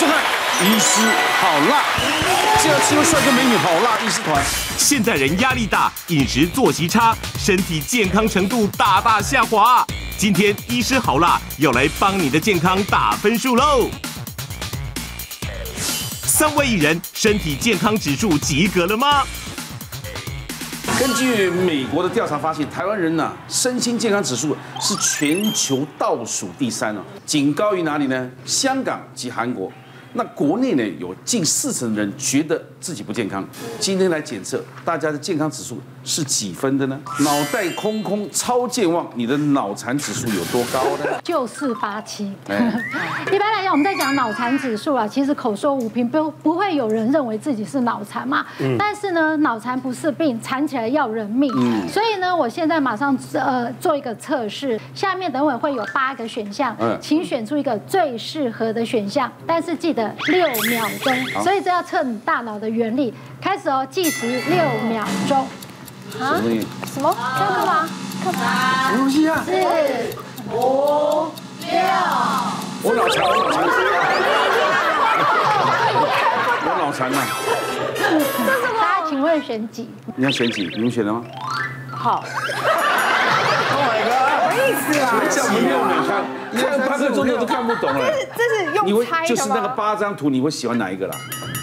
收看《医师好辣》，这要7位帅哥美女好辣医师团。 现代人压力大，饮食作息差，身体健康程度大大下滑。今天医师好辣要来帮你的健康打分数喽。3位艺人身体健康指数及格了吗？ 根据美国的调查发现，台湾人呢身心健康指数是全球倒数第3哦，仅高于哪里呢？香港及韩国。那国内呢有近40%的人觉得自己不健康。今天来检测大家的健康指数是几分的呢？脑袋空空超健忘，你的脑残指数有多高呢 ？9487。一般来讲，我们在讲脑残指数啊，其实口说无凭，不会有人认为自己是脑残嘛。但是呢，脑残不是病，残起来要人命。所以呢，我现在马上做一个测试，下面等会会有8个选项，请选出一个最适合的选项。但是记得6秒钟，所以这要测你大脑的原理。开始哦，计时6秒钟。 啊？ 什么？这要干嘛？ 什么东西啊？4、5、6。我脑残，我脑残呐！ 大家请问选几？ 你要选几？你们选了吗？ 好。 Oh my god！ 什么意思啊？ 这样没有人看，你看8个钟头都看不懂了。 这是用猜的吗？ 就是那个8张图，你会喜欢哪一个啦？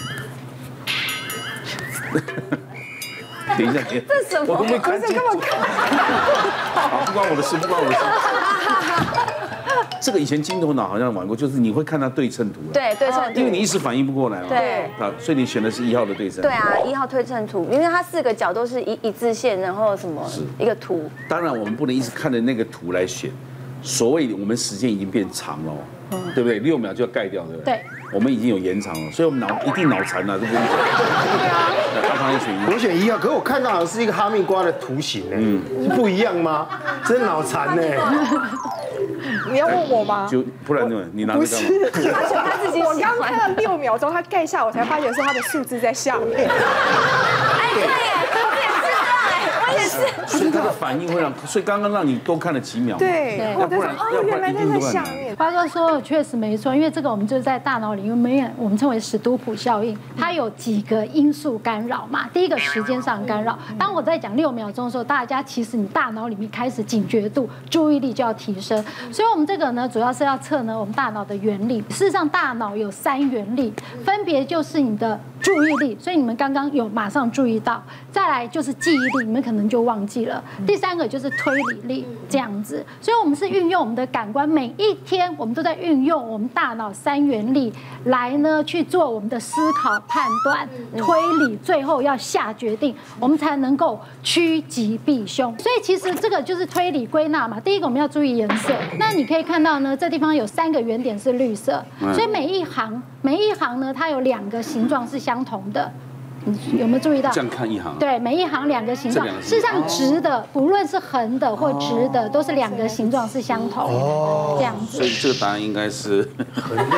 等一下， 这什么？ 我都没看见。好，不关我的事，不关我的事。这个以前金头脑好像玩过，就是你会看到对称图了。 对，对称图。 因为你一时反应不过来嘛。 对。 啊，所以你选的是1号的对称。 对啊，1号对称图，因为它4个角都是一字线，然后什么一个图。 当然，我们不能一直看着那个图来选。所谓我们时间已经变长了，对不对？6秒就要盖掉，对不对？ 对。 我们已经有延长了，所以我们一定脑残了，对不对？对啊。大胖也选1。 我选1号，可是我看到好像是一个哈密瓜的图形呢，不一样吗？真脑残呢。 你要问我吗？ 就不然呢？你拿着干嘛？ 他自己。我刚看到6秒钟，他盖下，我才发现是他的数字在下面。 哎，对耶，我也是。 所以他的反应会让，所以刚刚让你多看了几秒。 对， 要不然原来在下面。 花哥说的确实没错，因为这个我们就是在大脑里面，我们称为史都普效应，它有几个因素干扰嘛。第一个时间上干扰，当我在讲6秒钟的时候，大家其实你大脑里面开始警觉度、注意力就要提升。所以我们这个呢，主要是要测呢我们大脑的原理。事实上，大脑有3原理，分别就是你的注意力，所以你们刚刚有马上注意到；再来就是记忆力，你们可能就忘记了；第3个就是推理力，这样子。所以我们是运用我们的感官，每一天我们都在运用我们大脑3原理来呢去做我们的思考、判断、推理，最后要下决定，我们才能够趋吉避凶。所以其实这个就是推理归纳嘛。第一个我们要注意颜色，那你可以看到呢，这地方有3个圆点是绿色，所以每一行呢，它有2个形状是相同的。你有没有注意到？ 这样看一行。 对，每一行2个形状。事实上，直的不论是横的或直的，都是2个形状是相同的，这样子。 所以这个答案应该是横的。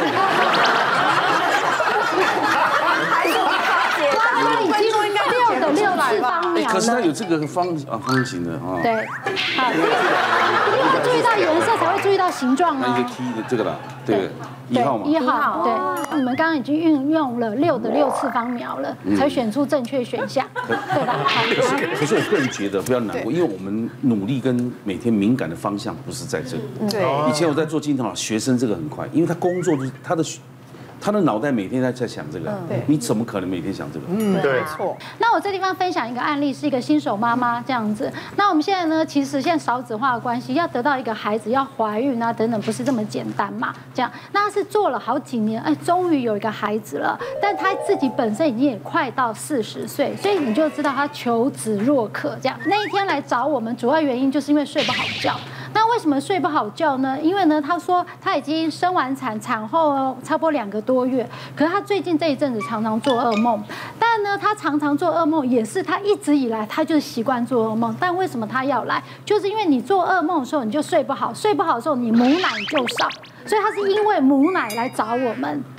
他已经6的6次方秒了。 可是它有这个方形的啊。 对，好，因为注意到颜色才会注意到形状啊。 那一个 T 的这个啦，对，1号嘛。 1号，对。你们刚刚已经运用了6的6次方秒了，才选出正确选项，对吧？ 可是我个人觉得不要难过，因为我们努力跟每天敏感的方向不是在这里。 对。 以前我在做金头脑，学生这个很快，因为他工作就是他的脑袋每天在想这个，你怎么可能每天想这个？ 对， 没错。 那我这地方分享一个案例，是一个新手妈妈这样子。那我们现在呢，其实现在少子化的关系，要得到一个孩子，要怀孕啊等等，不是这么简单嘛。这样，那她是做了好几年，哎，终于有一个孩子了，但她自己本身已经也快到40岁，所以你就知道她求子若渴这样。那一天来找我们，主要原因就是因为睡不好觉。那为什么睡不好觉呢？因为呢，她说她已经生完产后差不多2个多月，可是她最近这一阵子常常做噩梦。但呢，她常常做噩梦，也是她一直以来她就是习惯做噩梦。但为什么她要来？就是因为你做噩梦的时候你就睡不好，睡不好的时候你母奶就少。所以他是因为母奶来找我们，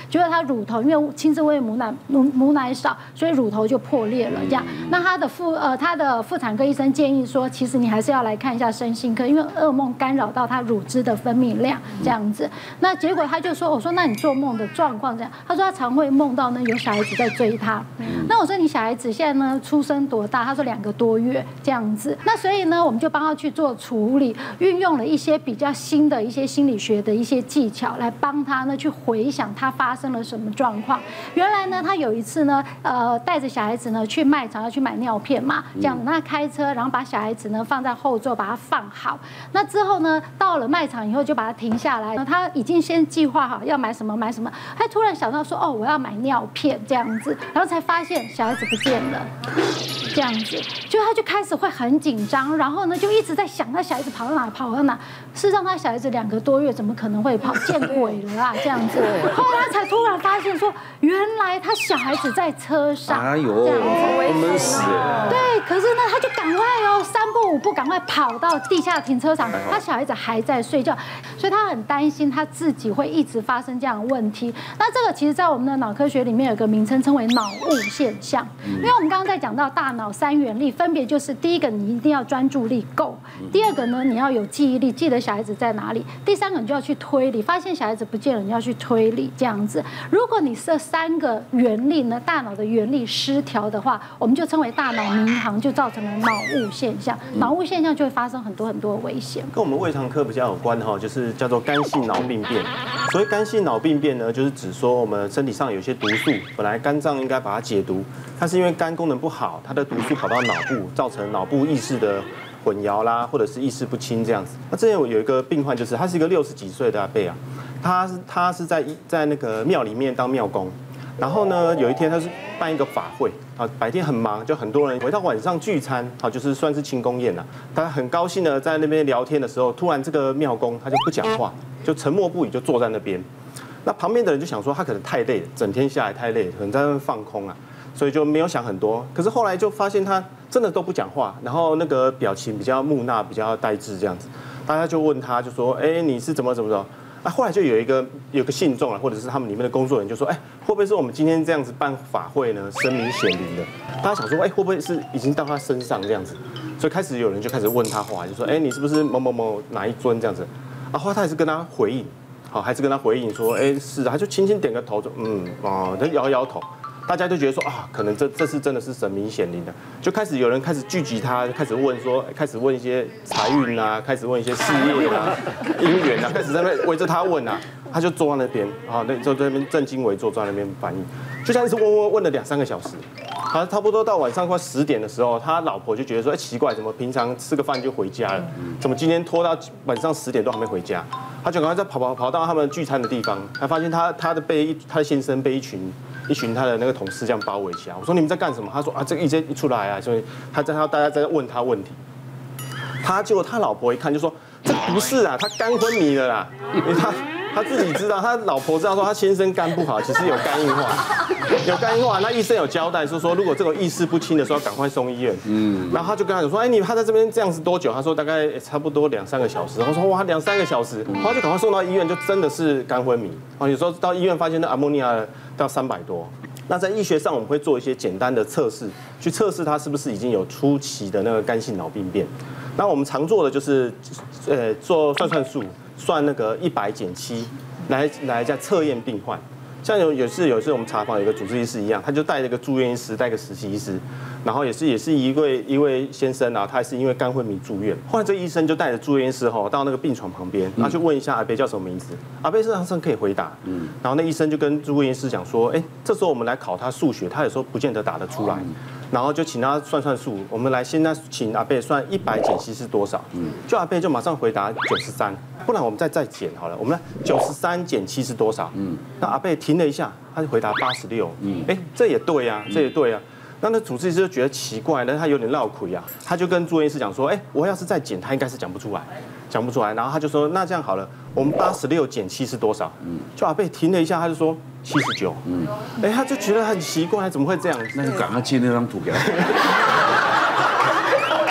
结果他乳头因为亲自喂母奶少，所以乳头就破裂了这样。那他的妇产科医生建议说，其实你还是要来看一下身心科，因为噩梦干扰到他乳汁的分泌量这样子。那结果他就说，我说那你做梦的状况这样？他说他常会梦到呢有小孩子在追他。那我说你小孩子现在呢出生多大？他说2个多月这样子。那所以呢，我们就帮他去做处理，运用了一些比较新的一些心理学的一些技巧来帮他呢去回想他发生了什么状况。原来呢，他有一次呢，带着小孩子呢去卖场要去买尿片嘛，这样子，那开车，然后把小孩子呢放在后座，把它放好。那之后呢，到了卖场以后就把它停下来，他已经先计划好要买什么买什么，他突然想到说，哦，我要买尿片这样子，然后才发现小孩子不见了，这样子，就他就开始会很紧张，然后呢就一直在想他小孩子跑到哪跑到哪。事实上，他小孩子2个多月，怎么可能会跑？见鬼了啊！这样子，后来他才突然发现说，原来他小孩子在车上， 哎呦， 这样子闷死了。 对，可是呢，他就赶快3步5步赶快跑到地下停车场，他小孩子还在睡觉，所以他很担心他自己会一直发生这样的问题。那这个其实，在我们的脑科学里面有个名称，称为脑雾现象。因为我们刚刚在讲到大脑3原力，分别就是第一个，你一定要专注力够；第二个呢，你要有记忆力，记得小孩子在哪里；第3个，你就要去推理，发现小孩子不见了，你要去推理这样子。如果你这3个原力呢，大脑的原力失调的话，我们就称为大脑迷航，就造成了脑雾现象。脑雾现象就会发生很多的危险。 跟我们胃肠科比较有关哈，就是叫做肝性脑病变。所谓肝性脑病变呢，就是指说我们身体上有些毒素，本来肝脏应该把它解毒，但是因为肝功能不好，它的毒素跑到脑部，造成脑部意识的混淆啦，或者是意识不清这样子。那之前有一个病患，就是他是一个60几岁的阿伯啊，他是在那个庙里面当庙公。然后呢，有一天他是办一个法会啊，白天很忙，就很多人回到晚上聚餐啊，就是算是庆功宴了。大家很高兴的在那边聊天的时候，突然这个庙公他就不讲话，就沉默不语，就坐在那边。那旁边的人就想说他可能太累了，整天下来太累了，可能在那边放空啊，所以就没有想很多。可是后来就发现他真的都不讲话，然后那个表情比较木讷，比较呆滞这样子。大家就问他，就说：“哎，你是怎么？”啊，后来就有个信众啊，或者是他们里面的工作人员就说：“哎，会不会是我们今天这样子办法会呢，神明显灵的？”大家想说：“哎，会不会是已经到他身上这样子？”所以开始有人就开始问他话，就说：“哎，你是不是某某某哪一尊这样子？”啊，后来他还是跟他回应，好，还是跟他回应说：“哎，是啊。”他就轻轻点个头，就他摇头。大家就觉得说啊，可能这是真的是神明显灵的，就开始有人开始聚集他，开始问说，开始问一些财运啊，开始问一些事业啊、姻缘啊，开始在那边围着他问啊，他就坐在那边啊，就在那边正襟危坐，坐在那边反应，就像一直问了2、3个小时。好，差不多到晚上快10点的时候，他老婆就觉得说，哎，奇怪，怎么平常吃个饭就回家了，怎么今天拖到晚上10点都还没回家？他就赶快再跑到他们聚餐的地方，他发现他的先生被一群他的那个同事这样包围起来。我说你们在干什么？他说啊，这个一出来啊，所以大家在问他问题。结果他老婆一看就说，这不是啊，他肝昏迷了啦，因为他自己知道，他老婆知道说他先生肝不好，其实有肝硬化，那医生有交代说如果这种意识不清的时候，赶快送医院。然后他就跟他讲说，哎，他在这边这样子多久？他说大概差不多2、3个小时。我说哇，2、3个小时，然后就赶快送到医院，就真的是肝昏迷。有时候到医院发现那阿莫尼亚到300多。那在医学上，我们会做一些简单的测试，去测试他是不是已经有初期的那个肝性脑病变。那我们常做的就是，做算数，算那个100-7，来在测验病患。像有次我们查房有一个主治医师一样，他就带了一个住院医师，带一个实习医师，然后也是一位先生啊，他是因为肝昏迷住院。后来这个医生就带着住院医师到那个病床旁边，然后就问一下阿伯叫什么名字，阿伯事实上可以回答，然后那医生就跟住院医师讲说，哎，这时候我们来考他数学，他有时候不见得答得出来。然后就请他算数，我们来现在请阿贝算100-7是多少？就阿贝就马上回答93，不然我们再减好了，我们来93-7是多少？那阿贝停了一下，他就回答86。哎，这也对啊。那主治医师就觉得奇怪，但他有点绕口啊，他就跟住院医师讲说，哎，我要是再减，他应该是讲不出来。然后他就说，那这样好了，我们86-7是多少？就阿贝停了一下，他就说79。哎，他就觉得很奇怪，怎么会这样？ 那就赶快接那张图给他。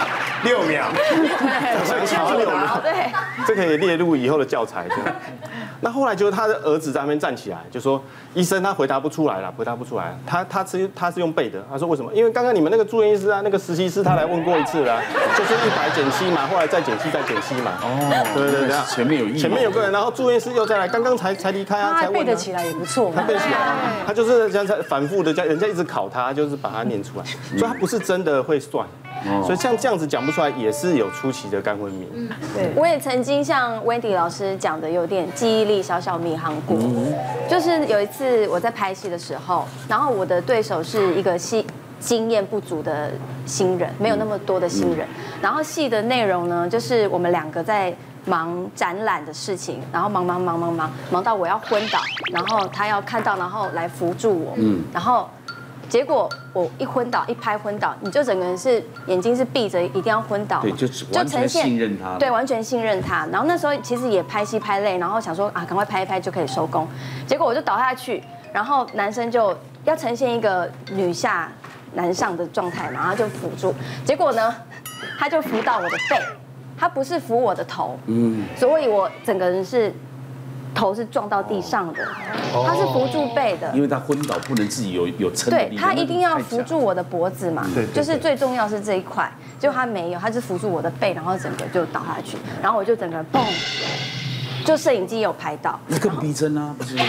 6秒， 对，这可以列入以后的教材。 那后来就是他的儿子在那边站起来，就说医生他回答不出来了，他是用背的。他说为什么？因为刚刚你们那个住院医师啊，那个实习师他来问过一次了，就是100减7嘛，后来再减7再减7嘛。哦，对， 前面有个人， 然后住院师又再来，刚刚才离开啊，才背得起来也不错。 他背得起来，他就是这样反复的，人家一直考他，就是把它念出来，所以他不是真的会算。所以像这样子讲不出来，也是有初期的肝昏迷。 对，我也曾经像 Wendy 老师讲的，有点记忆力小迷航过。就是有一次我在拍戏的时候，然后我的对手是一个经验不足的新人，没有那么多的新人。然后戏的内容呢，就是我们2个在忙展览的事情，然后忙到我要昏倒，然后他要看到，然后来扶住我。然后。结果我一昏倒，一拍昏倒，你就整个人是眼睛是闭着，一定要昏倒， 对，就完全信任他， 对，完全信任他。然后那时候其实也拍戏拍累，然后想说啊，赶快拍一拍就可以收工。结果我就倒下去，然后男生就要呈现一个女下男上的状态嘛，然后就扶住。结果呢，他就扶到我的背，他不是扶我的头，所以我整个人是。头是撞到地上的，他是扶住背的， 因为他昏倒不能自己有撑的力， 对他一定要扶住我的脖子嘛，就是最重要是这一块，结果他没有，他是扶住我的背，然后整个就倒下去，然后我就整个砰，就摄影机有拍到， 那更逼真啊，不是？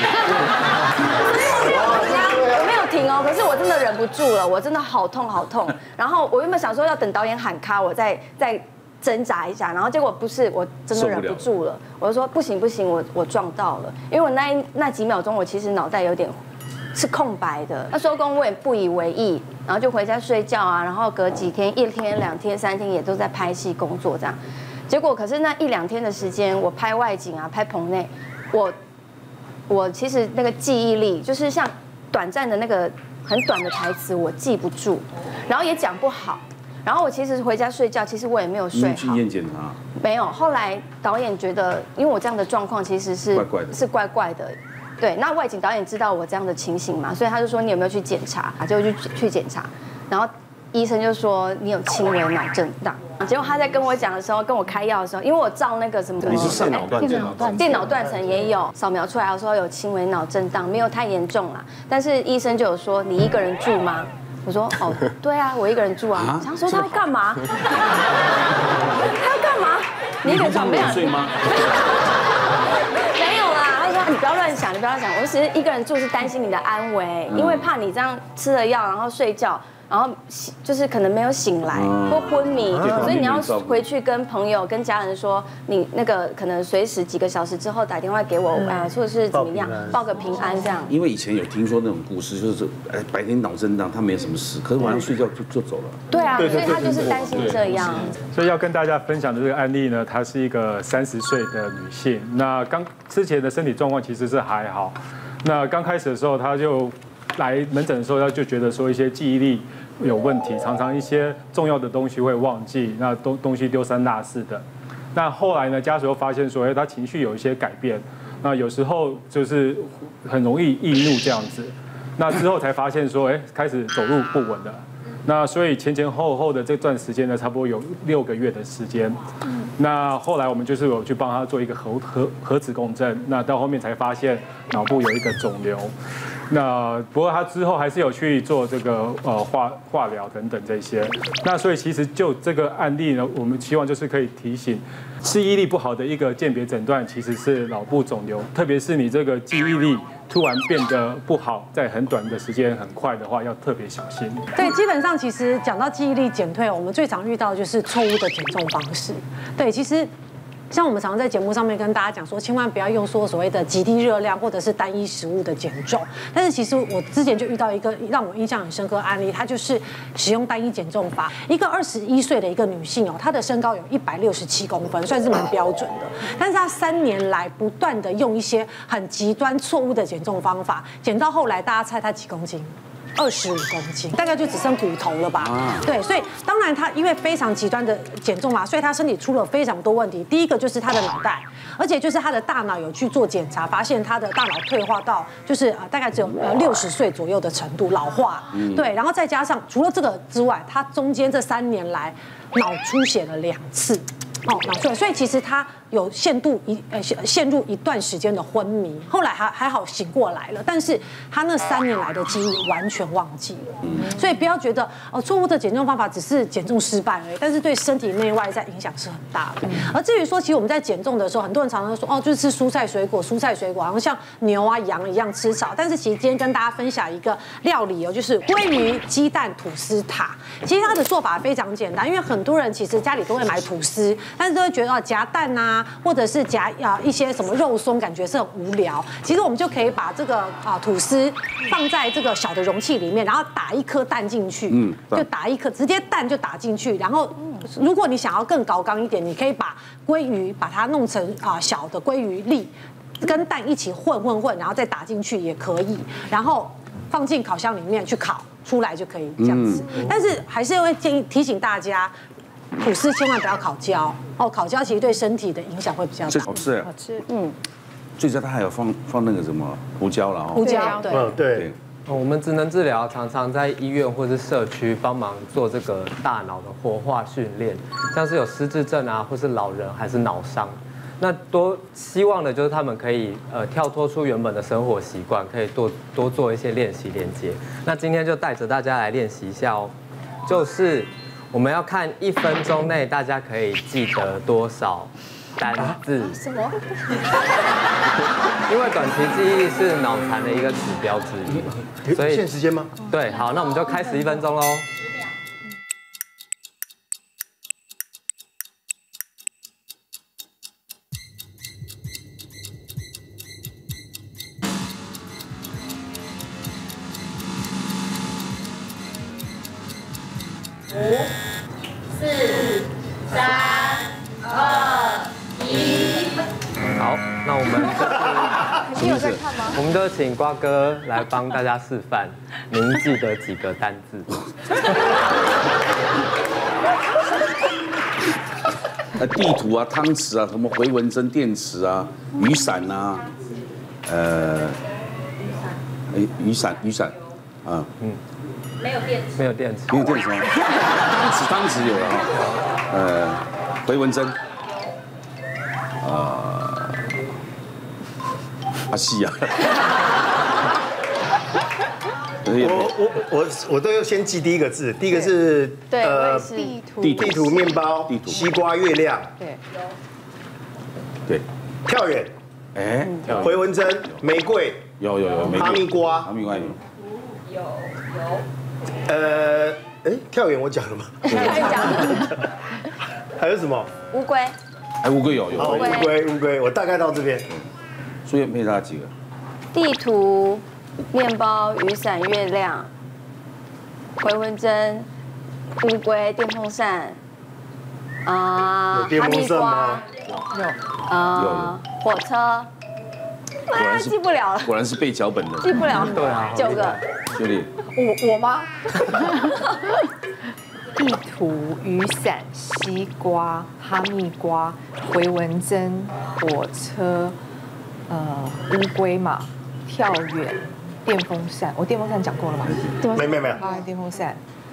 我没有停哦，可是我真的忍不住了，我真的好痛，然后我原本想说要等导演喊卡，我再挣扎一下，然后结果不是，我真的忍不住了，我就说不行，我撞到了，因为我那几秒钟我其实脑袋有点是空白的，那收工我也不以为意，然后就回家睡觉啊，然后隔几天1天2天3天也都在拍戏工作这样，结果可是那1-2天的时间，我拍外景啊，拍棚内，我其实那个记忆力就是像短暂的那个很短的台词我记不住，然后也讲不好。然后我其实回家睡觉，其实我也没有睡好。 去验检查？ 没有。后来导演觉得，因为我这样的状况其实是怪怪的，对。那外景导演知道我这样的情形嘛，所以他就说你有没有去检查？结果去检查，然后医生就说你有轻微脑震荡。结果他在跟我讲的时候，跟我开药的时候，因为我照那个什么， 你是电脑断层也有扫描出来，说有轻微脑震荡，没有太严重啦。但是医生就有说你一个人住吗？我说哦，对啊，我一个人住啊。想说他要干嘛？他要干嘛？你一个人住没有睡吗？ 没有啦，他说你不要乱想，你不要乱想。我其实一个人住是担心你的安危，因为怕你这样吃了药然后睡觉。然后就是可能没有醒来或昏迷，所以你要回去跟朋友、跟家人说，你那个可能随时几个小时之后打电话给我，或者是怎么样，报个平安这样。 因为以前有听说那种故事，就是白天脑震荡他没有什么事，可是晚上睡觉就走了。 对啊，所以他就是担心这样。 所以要跟大家分享的这个案例呢，她是一个30岁的女性，那之前的身体状况其实是还好，那刚开始的时候她就来门诊的时候，他就觉得说一些记忆力有问题，常常一些重要的东西会忘记，那东西丢三落四的。那后来呢，家属又发现说，他情绪有一些改变，那有时候就是很容易易怒这样子。那之后才发现说，开始走路不稳了。那所以前后的这段时间呢，差不多有6个月的时间。那后来我们就是有去帮他做一个核磁共振，那到后面才发现脑部有一个肿瘤。那不过他之后还是有去做这个化疗等等这些。那所以其实就这个案例呢，我们希望就是可以提醒，记忆力不好的一个鉴别诊断其实是脑部肿瘤，特别是你这个记忆力突然变得不好，在很短的时间很快的话，要特别小心。 对，基本上其实讲到记忆力减退，我们最常遇到的就是错误的减重方式。对，其实。像我们常常在节目上面跟大家讲说，千万不要用说所谓的极低热量或者是单一食物的减重。但是其实我之前就遇到一个让我印象很深刻的案例，她就是使用单一减重法。一个21岁的一个女性哦，她的身高有167公分，算是蛮标准的。但是她3年来不断的用一些很极端错误的减重方法，减到后来大家猜她几公斤？25公斤，大概就只剩骨头了吧？对，所以当然他因为非常极端的减重法，所以他身体出了非常多问题。第一个就是他的脑袋，而且就是他的大脑有去做检查，发现他的大脑退化到就是大概只有60岁左右的程度老化。对，然后再加上除了这个之外，他中间这3年来脑出血了2次。脑出血，所以其实他有陷入一段时间的昏迷，后来还好醒过来了，但是他那3年来的记忆完全忘记了。所以不要觉得错误的减重方法只是减重失败而已，但是对身体内外在影响是很大的。而至于说，其实我们在减重的时候，很多人常常说就是吃蔬菜水果，好像像牛啊羊一样吃草。但是其实今天跟大家分享一个料理就是鲑鱼鸡蛋吐司塔。其实它的做法非常简单，因为很多人其实家里都会买吐司，但是都会觉得夹蛋啊，或者是夹一些什么肉松，感觉是很无聊。其实我们就可以把这个吐司放在这个小的容器里面，然后打1颗蛋进去，就打1颗，直接蛋就打进去。然后如果你想要更高纲一点，你可以把鲑鱼把它弄成小的鲑鱼粒，跟蛋一起混，然后再打进去也可以，然后放进烤箱里面去烤。出来就可以这样子，但是还是会提醒大家，吐司千万不要烤焦烤焦其实对身体的影响会比较大。 好吃，最主要它还有放那个什么胡椒了胡椒， 对。 我们职能治疗常常在医院或是社区帮忙做这个大脑的活化训练，像是有失智症啊，或是老人还是脑伤。那多希望的就是他们可以跳脱出原本的生活习惯，可以多做一些练习连接。那今天就带着大家来练习一下哦，就是我们要看1分钟内大家可以记得多少单字。 什么？ 因为短期记忆是脑残的一个指标之一， 所以限时间吗？ 对，好，那我们就开始1分钟喽。5、4、3、2、1。好，那我们你有在看吗？ 我们就请瓜哥来帮大家示范，您记得几个单字？ 地图啊、汤匙啊、什么回纹针、电池啊、雨伞啊，雨伞啊， 没有电池，没有电池吗？汤匙有了哈，回纹针，戏啊， 我都要先记第一个字，第一个是地图面包，西瓜月亮， 对， 跳远，回纹针，玫瑰， 有， 哈密瓜有。 跳远我讲了吗？还有什么？ 乌龟。 乌龟有。 乌龟，我大概到这边。 所以配它几个？ 地图、面包、雨伞、月亮、回纹针、乌龟、电风扇，哈密瓜， 有， 火车。记不了了。 果然是背脚本的。 记不了。 对啊 ，9个。 兄弟。 我吗？ 地图、雨伞、西瓜、哈密瓜、回纹针、火车、乌龟嘛、跳远、电风扇。我电风扇讲过了吗？ 没有。 电风扇，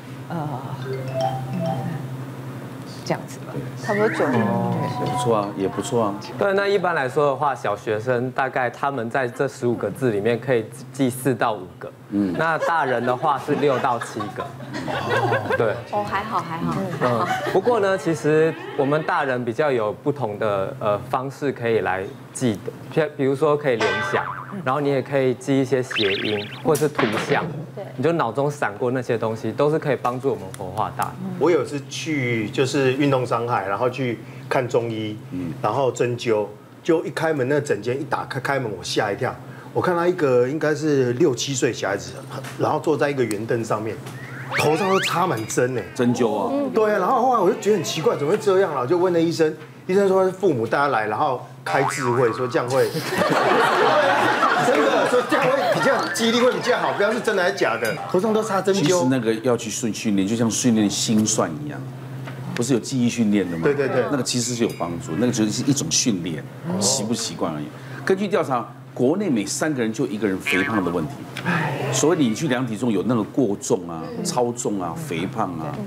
这样子吧， 差不多9个。 也不错啊。 对，那一般来说的话，小学生大概他们在这15个字里面可以记4到5个。那大人的话是6到7个。对。 还好。 不过呢，其实我们大人比较有不同的方式可以来记的，比如说可以联想，然后你也可以记一些谐音或是图像。对。你就脑中闪过那些东西，都是可以帮助我们活化大脑。 我有次去就是运动伤害，然后去看中医，然后针灸，就一开门那诊间一打开门，我吓一跳，我看到一个应该是6、7岁小孩子，然后坐在一个圆凳上面，头上都插满针呢， 针灸啊。 对，然后后来我就觉得很奇怪，怎么会这样了？我就问了医生，医生说父母带他来，然后开智慧，说这样会，真的说这样会比较记忆力会比较好，不要是真的还是假的，头上都插针灸。 其实那个要去训练，就像训练心算一样。不是有记忆训练的吗？ 对， 那个其实是有帮助，那个只是一种训练，习不习惯而已。根据调查，国内每3个人就1个人肥胖的问题。所以你去量体重有那个过重啊、超重啊、肥胖啊，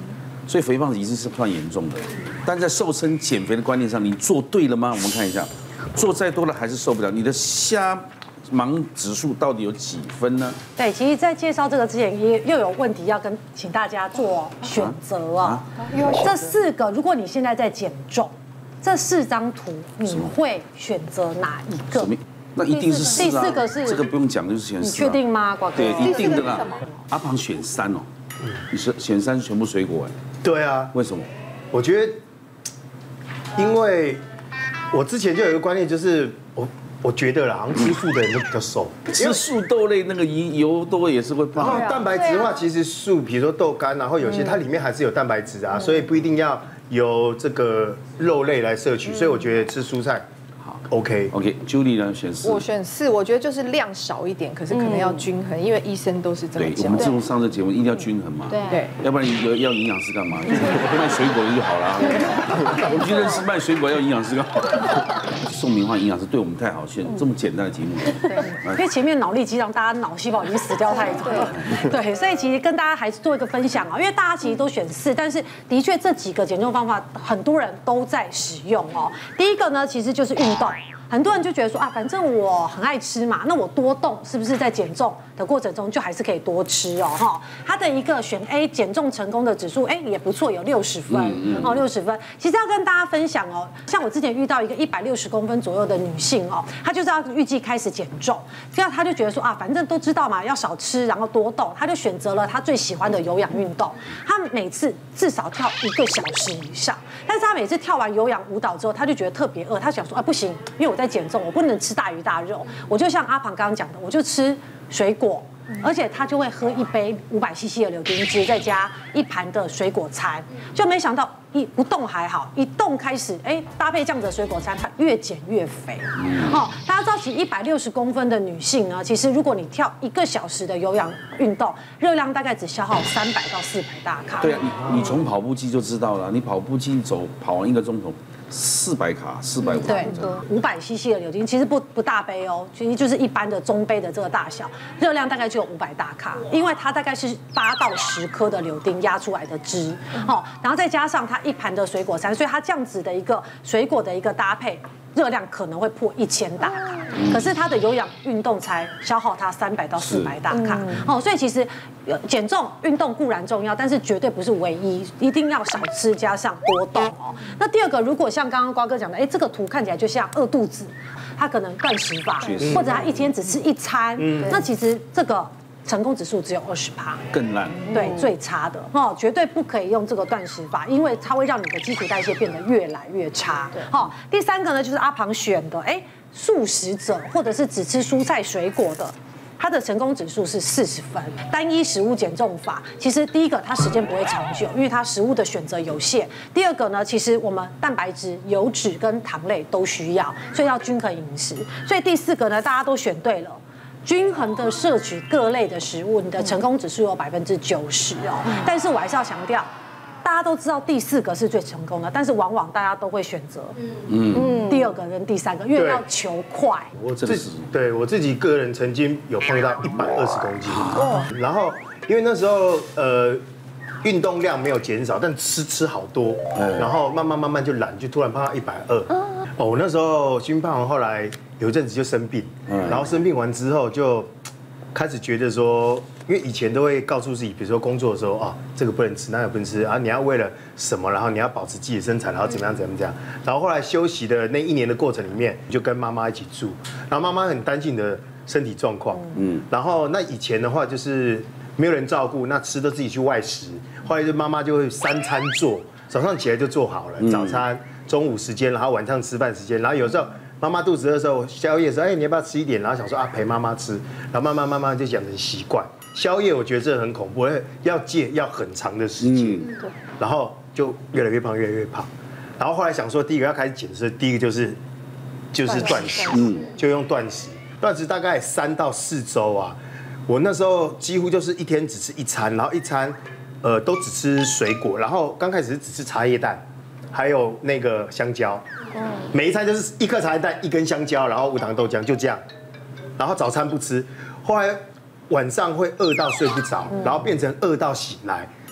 所以肥胖已经是算严重的。但在瘦身减肥的观念上，你做对了吗？我们看一下，做再多了还是受不了。你的虾盲指数到底有几分呢？ 对，其实，在介绍这个之前，又有问题要请大家做选择哦。这4个，如果你现在在减重，这4张图，你会选择哪一个？ 那一定是4啊。 第4个是这个不用讲，就是选4。 你确定吗，瓜哥？ 对，一定的啦。阿庞选3哦，你是选3全部水果哎。 对啊。 为什么？ 我觉得，因为我之前就有一个观念，就是我觉得啦，好像吃素的人都比较瘦， 吃素豆类那个油多也是会胖。 然后蛋白质的话，其实素，比如说豆干，然后有些它里面还是有蛋白质啊，所以不一定要由这个肉类来摄取，所以我觉得吃蔬菜好 OK。Julie 呢选4， 我选4，我觉得就是量少一点，可是可能要均衡，因为医生都是这么讲。 对，我们自从上这节目一定要均衡嘛， 对， 要不然要营养师干嘛？卖水果就好了。我们去认识卖水果要营养师干嘛？宋明焕营养师对我们太好，选这么简单的题目。 对，因为前面脑力激让大家脑细胞已经死掉太多了。对，所以其实跟大家还是做一个分享啊，因为大家其实都选4，但是的确这几个减重方法很多人都在使用哦。第一个呢，其实就是运动。很多人就觉得说啊，反正我很爱吃嘛，那我多动是不是在减重的过程中就还是可以多吃哦？哈，它的一个选 A 减重成功的指数，也不错，有60分哦，60分。其实要跟大家分享哦，像我之前遇到一个160公分左右的女性哦，她就是要预计开始减重，这样她就觉得说啊，反正都知道嘛，要少吃，然后多动，她就选择了她最喜欢的有氧运动，她每次至少跳1个小时以上，但是她每次跳完有氧舞蹈之后，她就觉得特别饿，她想说啊，不行，因为我在减重，我不能吃大鱼大肉，我就像阿庞刚刚讲的，我就吃水果，而且他就会喝1杯500cc 的柳丁汁，再加1盘的水果餐，就没想到不动还好，一动开始，搭配这样的水果餐，它越减越肥。哦，大家知道，其实160公分的女性呢，其实如果你跳1个小时的有氧运动，热量大概只消耗300到400大卡。 对啊，你从跑步机就知道了，你跑步机跑完1个钟头。400卡，450。 对，500cc 的柳丁其实不大杯哦，其实就是一般的中杯的这个大小，热量大概就有500大卡，因为它大概是8到10颗的柳丁压出来的汁，哦，然后再加上它1盘的水果餐，所以它这样子的一个水果的一个搭配。热量可能会破1000大卡，可是它的有氧运动才消耗它300到400大卡，哦，所以其实减重运动固然重要，但是绝对不是唯一，一定要少吃加上多动哦。那第二个，如果像刚刚瓜哥讲的，这个图看起来就像饿肚子，他可能断食法，或者他一天只吃1餐，那其实这个。成功指数只有20%， 更烂。 对，最差的哦，绝对不可以用这个断食法，因为它会让你的基础代谢变得越来越差。好，第3个呢，就是阿庞选的，素食者或者是只吃蔬菜水果的。它的成功指数是40分。单一食物减重法，其实第一个它时间不会长久，因为它食物的选择有限。第二个呢，其实我们蛋白质、油脂跟糖类都需要，所以要均衡饮食。所以第4个呢，大家都选对了。均衡的摄取各类的食物，你的成功指数有90%哦。但是我还是要强调，大家都知道第4个是最成功的，但是往往大家都会选择第2个跟第3个，因为要求快。 我自己个人曾经有碰到120公斤，然后因为那时候运动量没有减少，但吃好多，然后慢慢就懒，就突然胖到120。我那时候心胖，后来有一阵子就生病，然后生病完之后就开始觉得说，因为以前都会告诉自己，比如说工作的时候啊，这个不能吃，那个不能吃啊，你要为了什么，然后你要保持自己的身材，然后怎么样，然后后来休息的那1年的过程里面，就跟妈妈一起住，然后妈妈很担心你的身体状况，然后那以前的话就是没有人照顾，那吃都自己去外食，后来就妈妈就会3餐做，早上起来就做好了，早餐。中午时间，然后晚上吃饭时间，然后有时候妈妈肚子饿的时候，宵夜的时候，你要不要吃一点？然后想说陪妈妈吃，然后慢慢就养成习惯。宵夜我觉得这很恐怖，要戒要很长的时间，然后就越来越胖，然后后来想说，第一个要开始减食，第一个就是断食，就用断食大概3到4周啊。我那时候几乎就是一天只吃1餐，然后1餐都只吃水果，然后刚开始是只吃茶叶蛋。还有那个香蕉，每一餐就是1颗茶叶蛋，1根香蕉，然后无糖豆浆，就这样。然后早餐不吃，后来晚上会饿到睡不着，然后变成饿到醒来，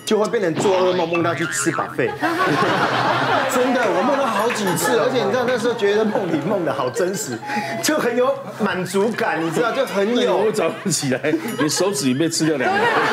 就会变成做噩梦，梦到去吃buffet。真的，我梦到好几次，而且你知道那时候觉得梦里梦的好真实，就很有满足感，你知道就很有。 我早上起来，你手指已被吃掉2个。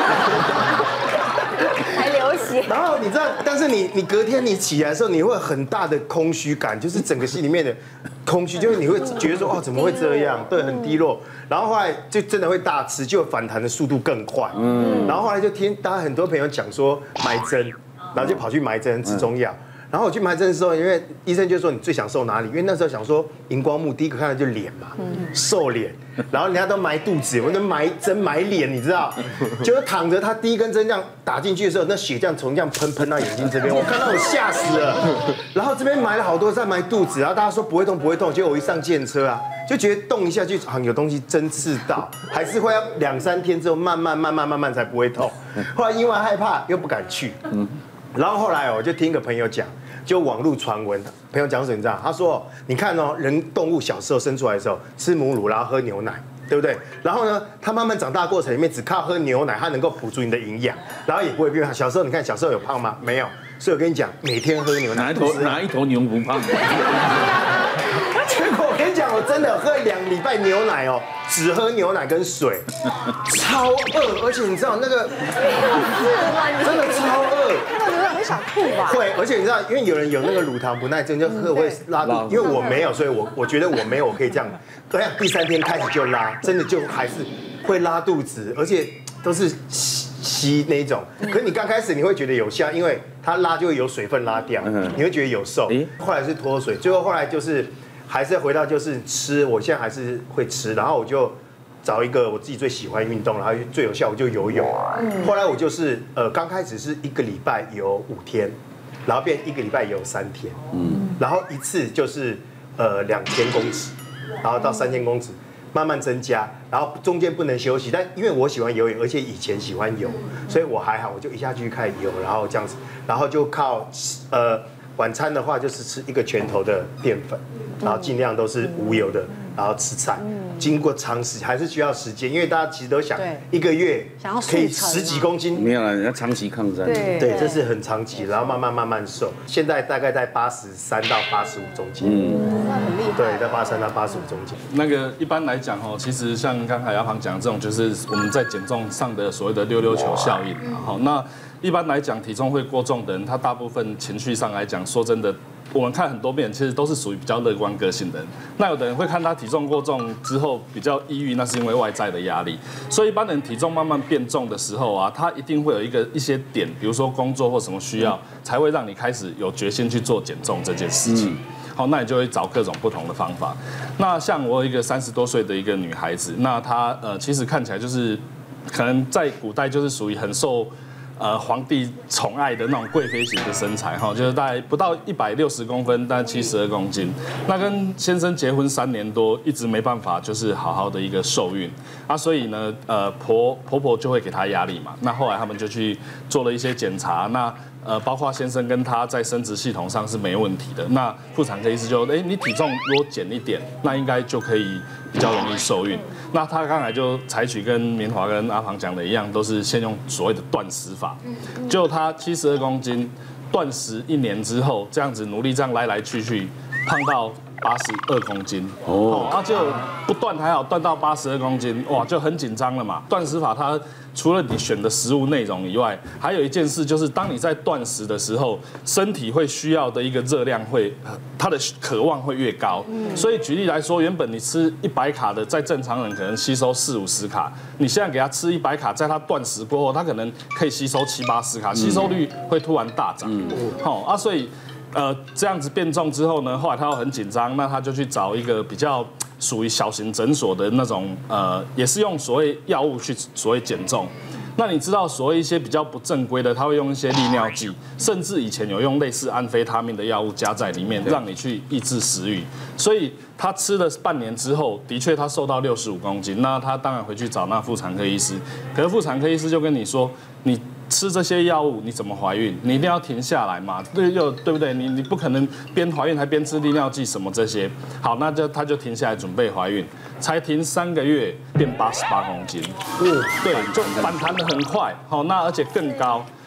还流血。 然后你知道，但是你隔天你起来的时候，你会有很大的空虚感，就是整个心里面的空虚，就是你会觉得说哦怎么会这样，对，很低落。然后后来就真的会大吃，就反弹的速度更快。然后后来就听大家很多朋友讲说埋针，然后就跑去埋针吃中药。然后我去埋针的时候，因为医生就说你最想瘦哪里？因为那时候想说荧光幕第一个看到就脸嘛，瘦脸。然后人家都埋肚子，我就埋针埋脸，你知道？结果躺着，他第一根针这样打进去的时候，那血这样从这样喷到眼睛这边，我看到我吓死了。然后这边埋了好多，再埋肚子，然后大家说不会动不会动，结果我一上电车啊，就觉得动一下就好像有东西针刺到，还是会要2、3天之后慢慢才不会痛。后来因为害怕又不敢去，然后后来我就听一个朋友讲。就网络传闻，朋友讲什么你知道？他说：“你看哦，人动物小时候生出来的时候吃母乳，然后喝牛奶，对不对？然后呢，它慢慢长大的过程里面，只靠喝牛奶，它能够补足你的营养，然后也不会变胖。小时候你看，小时候有胖吗？没有。所以我跟你讲，每天喝牛奶， 哪一头牛不胖？ 结果我跟你讲，我真的喝2礼拜牛奶哦，只喝牛奶跟水，超饿，而且你知道那个，真的超饿。” 看到牛奶会想吐吧？ 会，而且你知道，因为有人有那个乳糖不耐症，就喝会拉肚，因为我没有，所以我觉得我没有，我可以这样。第3天开始就拉，真的就还是会拉肚子，而且都是稀那一种。可是你刚开始你会觉得有效，因为它拉就会有水分拉掉，你会觉得有瘦。后来是脱水，最后后来就是还是回到就是吃，我现在还是会吃，然后我就。找一个我自己最喜欢运动，然后最有效我就游泳。后来我就是刚开始是1个礼拜游5天，然后变1个礼拜游3天，然后一次就是2000公尺，然后到3000公尺，慢慢增加，然后中间不能休息。但因为我喜欢游泳，而且以前喜欢游，所以我还好，我就一下去开始游，然后这样子，然后就靠晚餐的话就是吃1个拳头的淀粉，然后尽量都是无油的，然后吃菜。经过长时还是需要时间，因为大家其实都想1个月可以10几公斤， 没有了，人家长期抗战。 对，这是很长期，然后慢慢瘦，现在大概在83到85中间。 那很厉害。 对，在83到85中间。 那个一般来讲哦，其实像刚才阿庞讲这种，就是我们在减重上的所谓的溜溜球效应。好，那一般来讲，体重会过重的人，他大部分情绪上来讲，说真的。我们看很多病人，其实都是属于比较乐观个性的人。那有的人会看他体重过重之后比较抑郁，那是因为外在的压力。所以一般人体重慢慢变重的时候啊，他一定会有一些点，比如说工作或什么需要，才会让你开始有决心去做减重这件事情。好，那你就会找各种不同的方法。那像我有一个30多岁的一个女孩子，那她其实看起来就是可能在古代就是属于很受。皇帝宠爱的那种贵妃型的身材哈，就是大概不到160公分，但72公斤。那跟先生结婚3年多，一直没办法就是好好的一个受孕啊，所以呢，婆婆就会给她压力嘛。那后来他们就去做了一些检查，那包括先生跟他在生殖系统上是没问题的。那妇产科医师就，你体重如果减一点，那应该就可以比较容易受孕。那他刚才就采取跟明华跟阿庞讲的一样，都是先用所谓的断食法。就他72公斤，断食1年之后，这样子努力这样来去，胖到82公斤。然后就不断还好，断到82公斤，哇，就很紧张了嘛。断食法它除了你选的食物内容以外，还有一件事就是，当你在断食的时候，身体会需要的一个热量它的渴望会越高。所以举例来说，原本你吃100卡的，在正常人可能吸收40-50卡，你现在给他吃100卡，在他断食过后，他可能可以吸收70-80卡，吸收率会突然大涨。所以这样子变重之后呢，后来他又很紧张，那他就去找一个比较属于小型诊所的那种也是用所谓药物去所谓减重。那你知道所谓一些比较不正规的，他会用一些利尿剂，甚至以前有用类似安非他命的药物加在里面，让你去抑制食欲。所以他吃了半年之后，的确他瘦到65公斤。那他当然回去找那妇产科医师，可是妇产科医师就跟你说，你吃这些药物你怎么怀孕？你一定要停下来嘛，对不对？你不可能边怀孕还边吃利尿剂什么这些。好，那他就停下来准备怀孕，才停3个月变88公斤。对，就反弹得很快。好，那而且更高。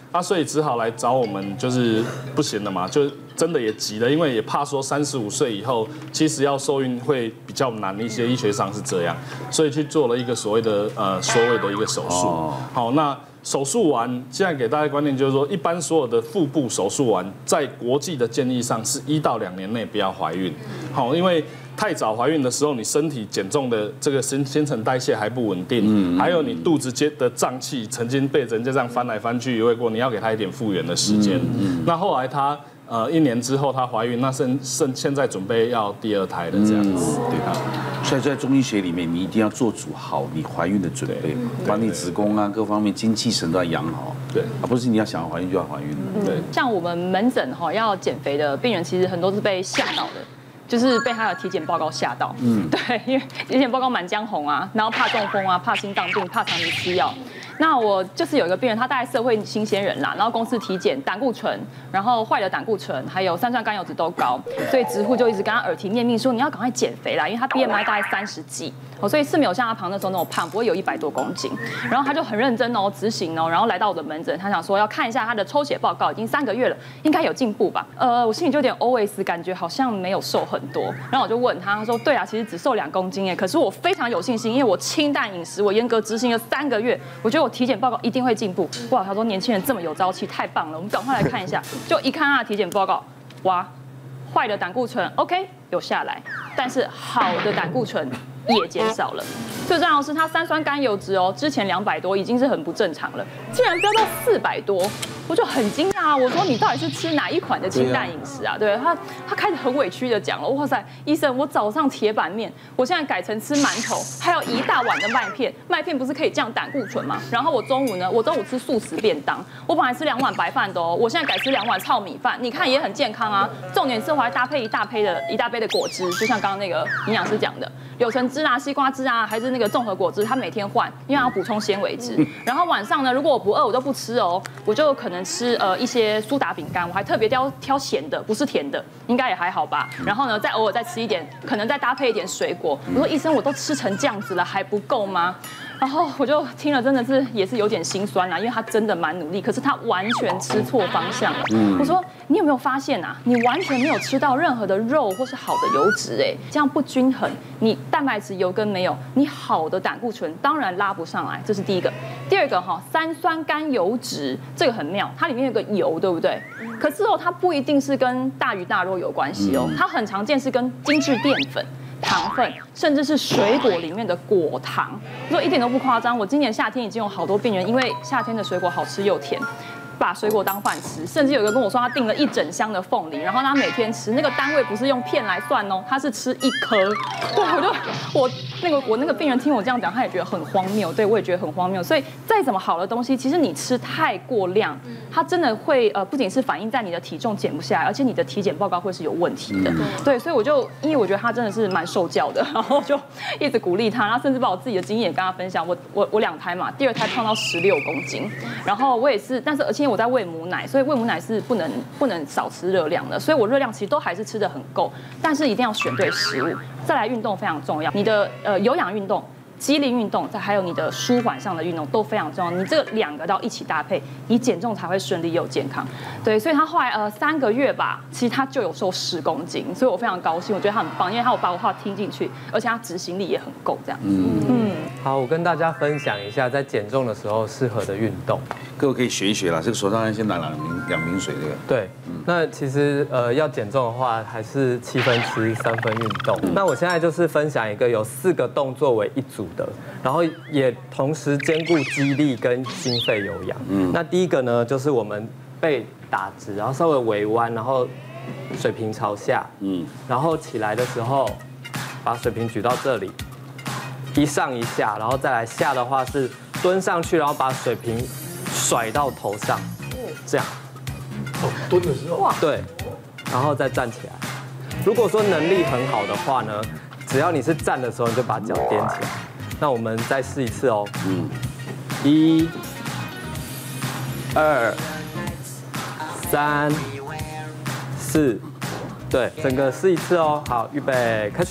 所以只好来找我们，就是不行了嘛，就真的也急了，因为也怕说35岁以后，其实要受孕会比较难一些，医学上是这样，所以去做了一个所谓的一个手术。好，那手术完，现在给大家观念就是说，一般所有的腹部手术完，在国际的建议上是1到2年内不要怀孕。好，因为太早怀孕的时候，你身体减重的这个新陈代谢还不稳定，还有你肚子间的胀气曾经被人家这样翻来翻去移位过，你要给她一点复原的时间。那后来她1年之后她怀孕，那现在准备要第2胎的这样子，对她。 所以在中医学里面，你一定要做足好你怀孕的准备，把你子宫啊各方面精气神都要养好，对，而不是你要想要怀孕就要怀孕。对， 像我们门诊要减肥的病人，其实很多是被吓到的。就是被他的体检报告吓到，对，因为体检报告满江红啊，然后怕中风啊，怕心脏病，怕长期吃药。那我就是有一个病人，他大概社会新鲜人啦，然后公司体检胆固醇，然后坏的胆固醇，还有三酸甘油脂都高，所以直护就一直跟他耳提面命说你要赶快减肥啦，因为他 BMI 大概30几，所以是没有像他旁那时候那种胖，不会有100多公斤。然后他就很认真哦，执行哦，然后来到我的门诊，他想说要看一下他的抽血报告，已经3个月了，应该有进步吧？我心里就有点 OS， 感觉好像没有瘦很多。然后我就问他，他说对啊，其实只瘦2公斤哎，可是我非常有信心，因为我清淡饮食，我严格执行了3个月，我觉得我体检报告一定会进步。哇，他说年轻人这么有朝气，太棒了，我们赶快来看一下。就一看他的体检报告，哇，坏的胆固醇 OK 有下来，但是好的胆固醇也减少了。最重要的是，他三酸甘油脂哦，之前200多已经是很不正常了，竟然飙到400多。我就很惊讶啊！我说你到底是吃哪一款的清淡饮食啊？对他开始很委屈的讲了，哇塞，医生，我早上铁板面，我现在改成吃馒头，还有1大碗的麦片，麦片不是可以降胆固醇吗？然后我中午吃素食便当，我本来吃2碗白饭的哦，我现在改吃2碗糙米饭，你看也很健康啊。重点是我还搭配一大杯的果汁，就像刚刚那个营养师讲的，柳橙汁啊、西瓜汁啊，还是那个综合果汁，他每天换，因为要补充纤维质。然后晚上呢，如果我不饿，我都不吃哦，我就可能吃一些苏打饼干，我还特别挑咸的，不是甜的，应该也还好吧。然后呢，再偶尔再吃一点，可能再搭配一点水果。我说医生，我都吃成这样子了，还不够吗？然后我就听了，真的是也是有点心酸啦，因为他真的蛮努力，可是他完全吃错方向了。我说你有没有发现啊？你完全没有吃到任何的肉或是好的油脂，哎，这样不均衡，你蛋白质、油跟没有，你好的胆固醇当然拉不上来，这是第一个。第二个三酸甘油脂这个很妙，它里面有个油，对不对？可是它不一定是跟大鱼大肉有关系哦，它很常见是跟精致淀粉、糖分，甚至是水果里面的果糖。我说一点都不夸张，我今年夏天已经有好多病人，因为夏天的水果好吃又甜，把水果当饭吃，甚至有一个跟我说他订了1整箱的凤梨，然后他每天吃，那个单位不是用片来算哦，他是吃1颗。对，我那个病人听我这样讲，他也觉得很荒谬，对我也觉得很荒谬。所以再怎么好的东西，其实你吃太过量，它真的会不仅是反映在你的体重减不下来，而且你的体检报告会是有问题的。对，所以因为我觉得他真的是蛮受教的，然后就一直鼓励他，然后甚至把我自己的经验跟他分享。我2胎嘛，第2胎胖到16公斤，然后我也是，但是而且我在喂母奶，所以喂母奶是不能少吃热量的，所以我热量其实都还是吃得很够，但是一定要选对食物。再来运动非常重要，你的有氧运动、肌力运动，再还有你的舒缓上的运动都非常重要。你这2个都要一起搭配，你减重才会顺利又健康。对，所以他后来3个月吧，其实他就有瘦10公斤，所以我非常高兴，我觉得他很棒，因为他有把我话听进去，而且他执行力也很够，这样。 好，我跟大家分享一下在减重的时候适合的运动。 各位可以学一学啦，这个手上先拿两瓶水，这个。 对，那其实要减重的话，还是7分吃3分运动。那我现在就是分享一个有4个动作为一组的，然后也同时兼顾肌力跟心肺有氧。那第一个呢，就是我们背打直，然后稍微微弯，然后水平朝下，然后起来的时候把水平举到这里，一上一下，然后再来下的话是蹲上去，然后把水平甩到头上，这样。 蹲的时候。 对，然后再站起来。如果说能力很好的话呢，只要你是站的时候，你就把脚踮起来。那我们再试一次哦。1、2、3、4，对，整个试一次哦。好，预备，开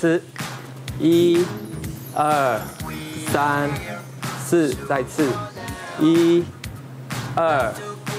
始。1、2、3、4，再次。1、2、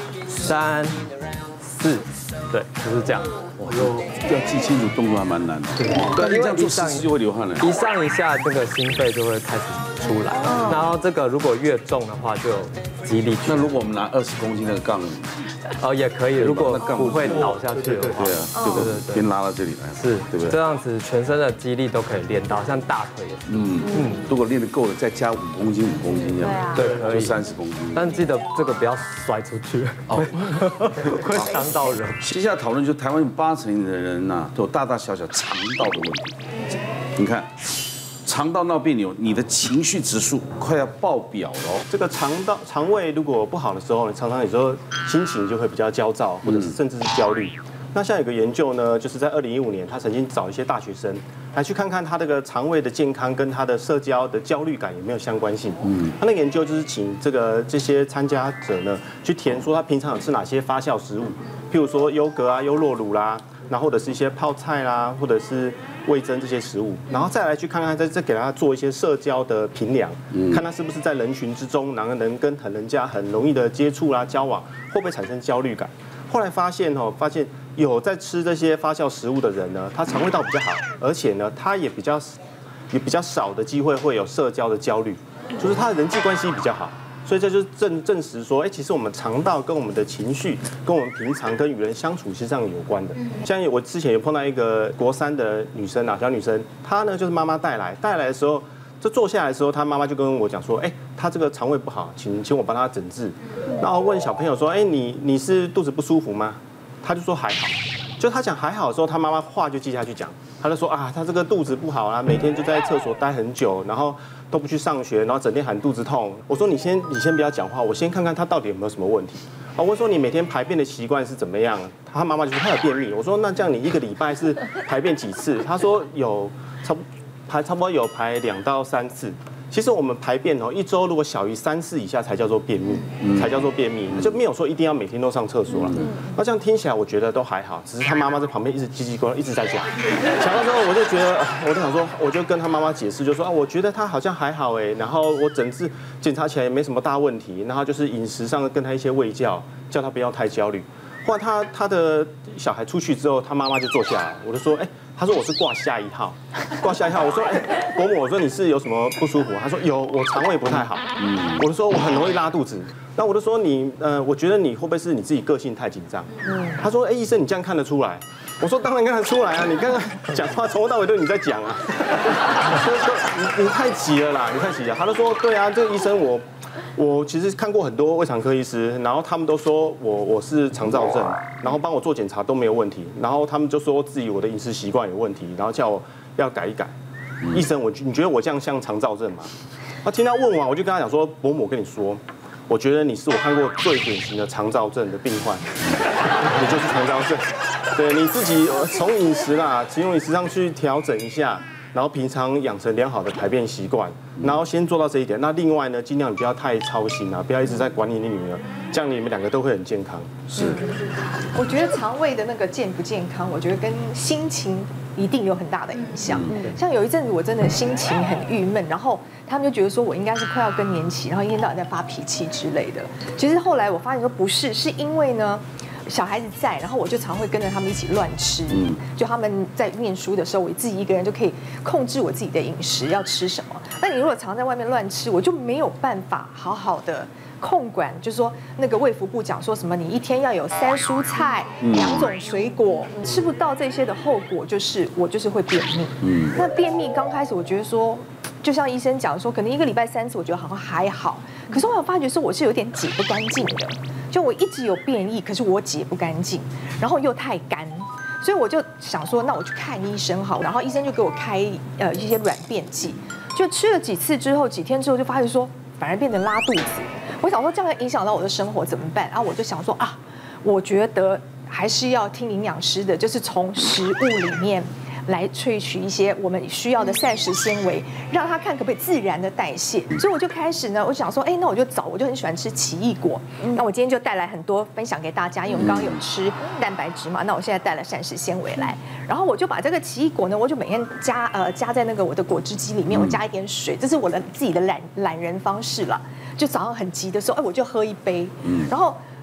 3、4，对，就是这样。 要记清楚动作还蛮难的。对，因为这样做10次就会流汗了。 一上一下，这个心肺就会开始出来。然后这个如果越重的话，就有肌力。 那如果我们拿20公斤那个杠， 也可以。如果不会倒下去的话， 对啊，对，先拉到这里来， 是， 对不对？ 这样子全身的肌力都可以练到，像大腿也是。 如果练得够了，再加5公斤这样， 对，可以 30公斤。 但记得这个不要摔出去，会伤到人。 接下来讨论就台湾有80%的人呐，都有大大小小肠道的问题。你看，肠道闹别扭，你的情绪指数快要爆表了。 这个肠胃如果不好的时候，常常有时候心情就会比较焦躁，或者是甚至是焦虑。那像有个研究呢，就是在2015年，他曾经找一些大学生来去看看他这个肠胃的健康跟他的社交的焦虑感有没有相关性。他那个研究就是请这些参加者呢去填说他平常有吃哪些发酵食物，譬如说优格啊、优酪乳啦，然后或者是一些泡菜啦，或者是味噌这些食物，然后再来去看看再给他做一些社交的评量，看他是不是在人群之中，然后能跟人家很容易的接触啦、交往，会不会产生焦虑感。后来发现有在吃这些发酵食物的人呢，他肠胃道比较好，而且呢，他也比较少的机会会有社交的焦虑，就是他的人际关系比较好。所以这就是证实说，其实我们肠道跟我们的情绪，跟我们平常跟与人相处是上有关的。像我之前有碰到一个国3的女生啊，小女生，她呢就是妈妈带来的时候，就坐下来的时候，她妈妈就跟我讲说，她这个肠胃不好，请我帮她诊治。然后问小朋友说，你是肚子不舒服吗？他就说还好。就他讲还好的时候，他妈妈话就接下去讲，他就说他这个肚子不好啊，每天就在厕所待很久，然后都不去上学，然后整天喊肚子痛。我说你先不要讲话，我先看看他到底有没有什么问题。我说你每天排便的习惯是怎么样？他妈妈就说他有便秘。我说那这样你1个礼拜是排便几次？他说有差不多有排2到3次。其实我们排便1周如果小于3次以下才叫做便秘，就没有说一定要每天都上厕所了。那这样听起来我觉得都还好，只是他妈妈在旁边一直叽叽呱呱一直在讲。讲到之后我就觉得，我就想说，我就跟他妈妈解释，就说我觉得他好像还好然后我整治检查起来也没什么大问题，然后就是饮食上跟他一些卫教，叫他不要太焦虑。后来他的小孩出去之后，他妈妈就坐下来，我就说，他说我是挂下1号，我说，伯母，我说你是有什么不舒服？他说有，我肠胃不太好。我就说我很容易拉肚子。那我就说我觉得你会不会是你自己个性太紧张？他说，医生你这样看得出来？我说当然看得出来啊，你刚刚讲话从头到尾都你在讲啊。你太急了啦，你太急了。他就说对啊，这个医生我其实看过很多胃肠科医师，然后他们都说我是肠燥症，然后帮我做检查都没有问题，然后他们就说自己我的饮食习惯有问题，然后叫我要改一改。医生，你觉得我这样像肠燥症吗？他听他问完，我就跟他讲说，伯母，我跟你说，我觉得你是我看过最典型的肠燥症的病患，你就是肠燥症。对，你自己从饮食上去调整一下。然后平常养成良好的排便习惯，然后先做到这一点。那另外呢，尽量你不要太操心不要一直在管你的女儿，这样你们2个都会很健康。 是， 我觉得肠胃的那个健不健康，我觉得跟心情一定有很大的影响。像有一阵子我真的心情很郁闷，然后他们就觉得说我应该是快要更年期，然后一天到晚在发脾气之类的。其实后来我发现说不是，是因为呢。小孩子在，然后我就常会跟着他们一起乱吃。就他们在念书的时候，我自己一个人就可以控制我自己的饮食要吃什么。那你如果常在外面乱吃，我就没有办法好好的控管。就是说，那个卫福部讲说什么，你一天要有3蔬菜、2种水果，吃不到这些的后果就是我就是会便秘。那便秘刚开始我觉得说。就像医生讲说，可能1个礼拜3次，我觉得好像还好。可是我有发觉说，我是有点解不干净的，就我一直有便意，可是我解不干净，然后又太干，所以我就想说，那我去看医生好。然后医生就给我开一些软便剂，就吃了几次之后，几天之后就发现说，反而变成拉肚子。我想说这样影响到我的生活怎么办？然后我就想说我觉得还是要听营养师的，就是从食物里面。来萃取一些我们需要的膳食纤维，让它看可不可以自然的代谢。所以我就开始呢，我想说，那我就很喜欢吃奇异果。那我今天就带来很多分享给大家，因为我们刚刚有吃蛋白质嘛，那我现在带了膳食纤维来，然后我就把这个奇异果呢，我就每天加在那个我的果汁机里面，我加一点水，这是我的自己的懒人方式了。就早上很急的时候，我就喝一杯，然后。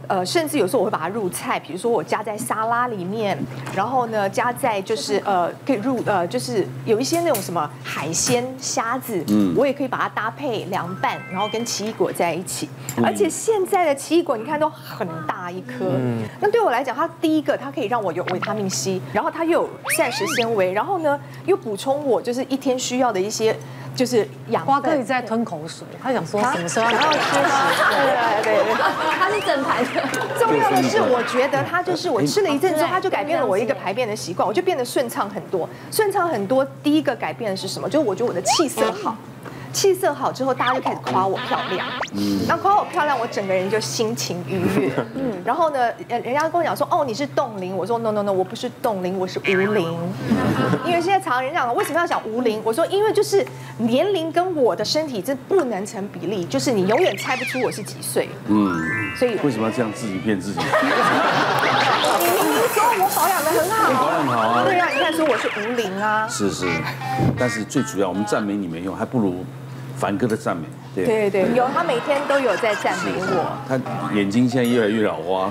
甚至有时候我会把它入菜，比如说我加在沙拉里面，然后呢加在就是可以入就是有一些那种什么海鲜虾子，我也可以把它搭配凉拌，然后跟奇异果在一起。而且现在的奇异果你看都很大一颗，那对我来讲，它第一个它可以让我有维他命 C， 然后它又有膳食纤维，然后呢又补充我就是一天需要的一些。就是养分。 瓜哥一直在吞口水，他想说什么时候然后吃对， 它是整盘的。 重要的是，我觉得它就是我吃了一阵之后，它就改变了我一个排便的习惯，我就变得顺畅很多。顺畅很多，第一个改变的是什么？就是我觉得我的气色好。气色好之后，大家就开始夸我漂亮。那夸我漂亮，我整个人就心情愉悦。然后呢，人家跟我讲说，哦，你是冻龄，我说 no， 我不是冻龄，我是无龄。因为现在常人讲为什么要讲无龄？我说因为就是年龄跟我的身体这不能成比例，就是你永远猜不出我是几岁。所以为什么要这样自己骗自己？ 你明明说我保养得很好， 保养好啊。 对啊，你看说我是无龄啊。 是，但是最主要，我们赞美你没用，还不如凡哥的赞美。 对，有他每天都有在赞美我。 他眼睛现在越来越老花。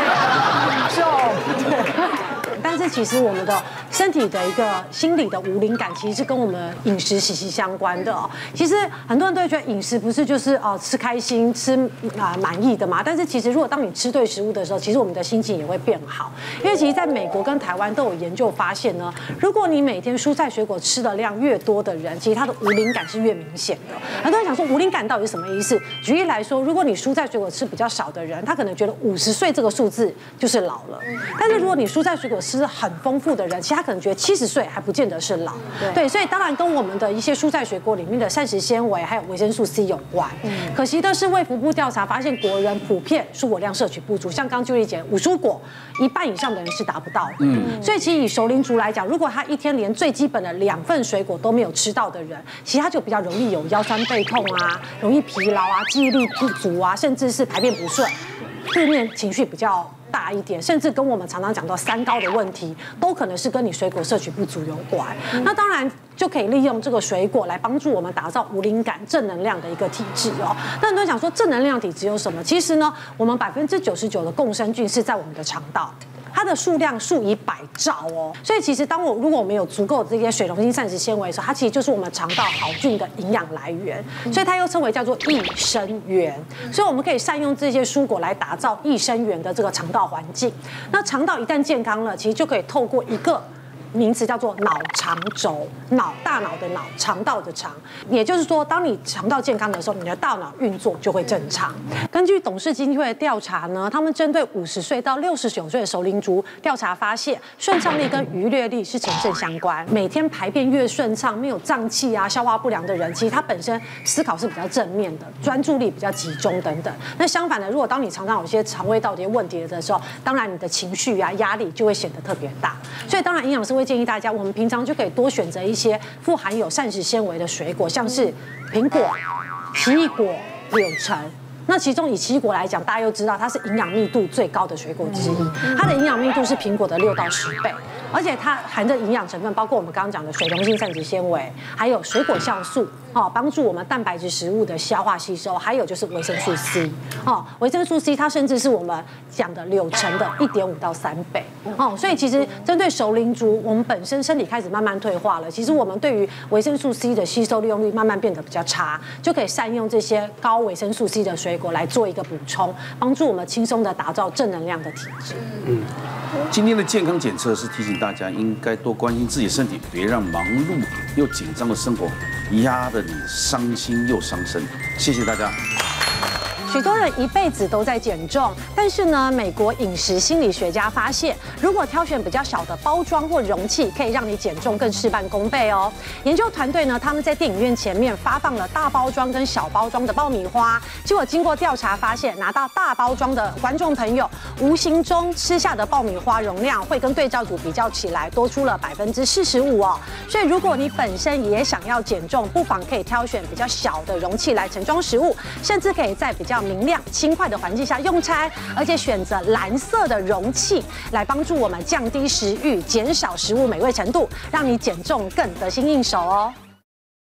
但是其实我们的身体的一个心理的无灵感，其实是跟我们饮食息息相关的哦。其实很多人都会觉得饮食不是就是吃开心、吃满意的嘛。但是其实如果当你吃对食物的时候，其实我们的心情也会变好。因为其实在美国跟台湾都有研究发现呢，如果你每天蔬菜水果吃的量越多的人，其实他的无灵感是越明显的。很多人想说无灵感到底是什么意思？举例来说，如果你蔬菜水果吃比较少的人，他可能觉得50岁这个数字就是老了。但是如果你蔬菜水果吃很丰富的人，其实他可能觉得70岁还不见得是老。对，所以当然跟我们的一些蔬菜水果里面的膳食纤维还有维生素 C 有关。可惜的是，卫福部调查发现，国人普遍蔬果量摄取不足。像刚Julie姐5蔬果，1半以上的人是达不到的。所以其实以熟龄族来讲，如果他一天连最基本的2份水果都没有吃到的人，其实他就比较容易有腰酸背痛啊，容易疲劳啊，记忆力不足啊，甚至是排便不顺，负面情绪比较大一点，甚至跟我们常常讲到3高的问题，都可能是跟你水果摄取不足有关。那当然就可以利用这个水果来帮助我们打造无灵感、正能量的一个体质哦。那很多人讲说正能量体质有什么？其实呢，我们99%的共生菌是在我们的肠道。它的数量数以百兆哦，所以其实如果我们有足够的这些水溶性膳食纤维的时候，它其实就是我们肠道好菌的营养来源，所以它又称为叫做益生元。所以我们可以善用这些蔬果来打造益生元的这个肠道环境。那肠道一旦健康了，其实就可以透过一个名词叫做脑肠轴，大脑的脑，肠道的肠，也就是说，当你肠道健康的时候，你的大脑运作就会正常。根据董事基金会的调查呢，他们针对50岁到69岁的熟龄族调查发现，顺畅力跟愉悦力是呈正相关。每天排便越顺畅，没有胀气啊、消化不良的人，其实他本身思考是比较正面的，专注力比较集中等等。那相反的，如果当你常常有些肠胃道的问题的时候，当然你的情绪啊、压力就会显得特别大。所以当然，营养师会建议大家，我们平常就可以多选择一些富含有膳食纤维的水果，像是苹果、奇异果、柳橙。那其中以奇异果来讲，大家又知道它是营养密度最高的水果之一，它的营养密度是苹果的6到10倍，而且它含的营养成分包括我们刚刚讲的水溶性膳食纤维，还有水果酵素，帮助我们蛋白质食物的消化吸收，还有就是维生素 C，维生素 C 它甚至是我们讲的柳橙的1.5到3倍，所以其实针对熟龄族，我们本身身体开始慢慢退化了，其实我们对于维生素 C 的吸收利用率慢慢变得比较差，就可以善用这些高维生素 C 的水果来做一个补充，帮助我们轻松的打造正能量的体质。 今天的健康检测是提醒大家应该多关心自己的身体，别让忙碌又紧张的生活压得你伤心又伤身。谢谢大家。 许多人一辈子都在减重，但是呢，美国饮食心理学家发现，如果挑选比较小的包装或容器，可以让你减重更事半功倍哦。研究团队呢，他们在电影院前面发放了大包装跟小包装的爆米花，结果经过调查发现，拿到大包装的观众朋友，无形中吃下的爆米花容量会跟对照组比较起来多出了45%哦。所以如果你本身也想要减重，不妨可以挑选比较小的容器来盛装食物，甚至可以在比较明亮、轻快的环境下用餐，而且选择蓝色的容器来帮助我们降低食欲，减少食物美味程度，让你减重更得心应手哦。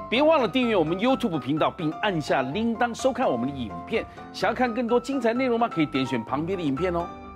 别忘了订阅我们 YouTube 频道，并按下铃铛收看我们的影片。想要看更多精彩内容吗？可以点选旁边的影片哦。